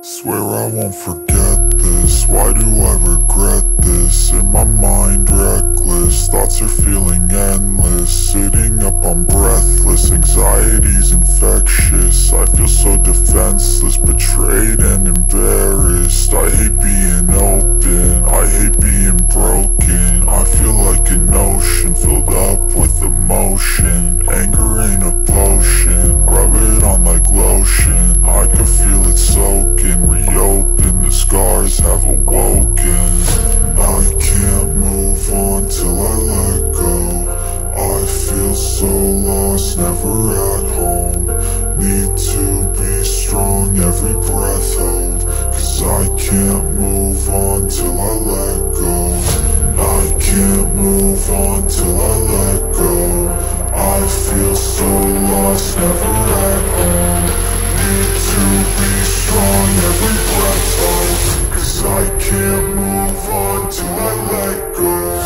Swear I won't forget this, why do I regret this? In my mind reckless, thoughts are feeling endless. Sitting up I'm breathless, anxiety's infectious. I feel so defenseless, betrayed and embarrassed. I hate being open, I hate being broken. I feel like an ocean filled up with emotion. Anger ain't a potion, rub it on like lotion. I can feel it soaking, reopen, the scars have awoken. I can't move on till I let go. I feel so lost, never at home. Need to be strong, every breath hold. Cause I can't move on till I let go. I can't move on till I let go. I feel so lost, never at home. Need to be strong, every breath hold. Cause I can't move on till I let go.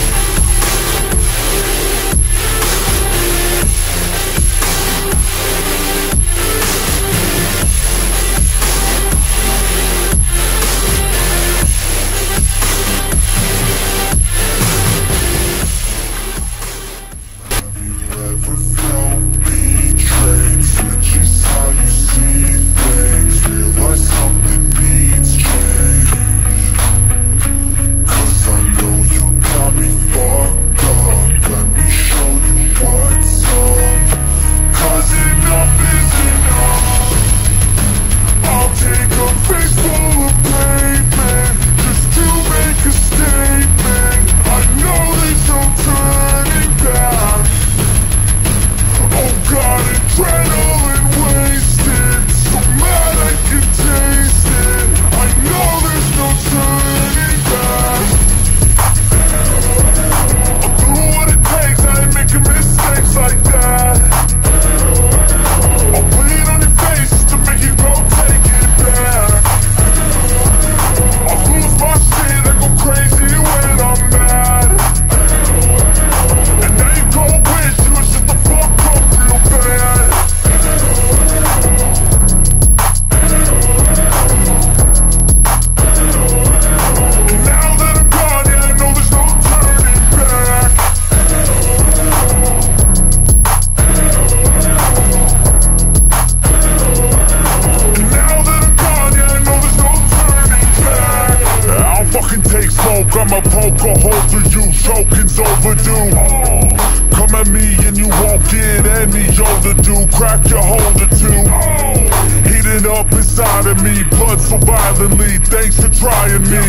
I'ma poke a hole through you, choking's overdue. Come at me and you won't get any older, dude. Crack your holder too. Heating up inside of me, blood so violently. Thanks for trying me.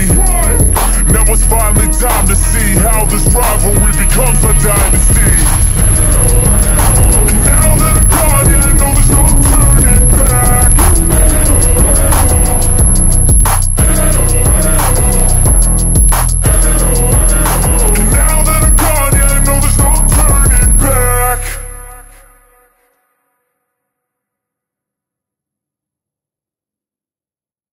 Now it's finally time to see how this rivalry becomes a dynasty.